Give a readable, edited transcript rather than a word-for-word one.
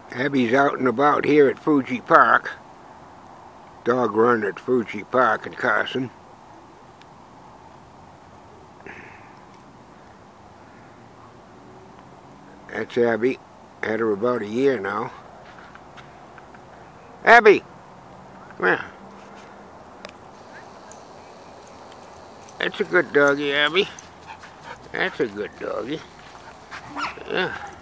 Abby's out and about here at Fuji Park. Dog run at Fuji Park in Carson. That's Abby. Had her about a year now. Abby! Come here. That's a good doggy, Abby. That's a good doggy. Yeah.